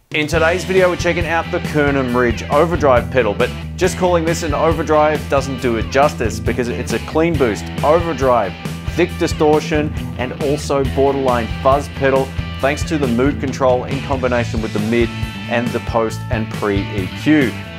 In today's video, we're checking out the Kernom Ridge overdrive pedal, but just calling this an overdrive doesn't do it justice because it's a clean boost, overdrive, thick distortion, and also borderline fuzz pedal thanks to the mood control in combination with the mid and the post and pre-EQ.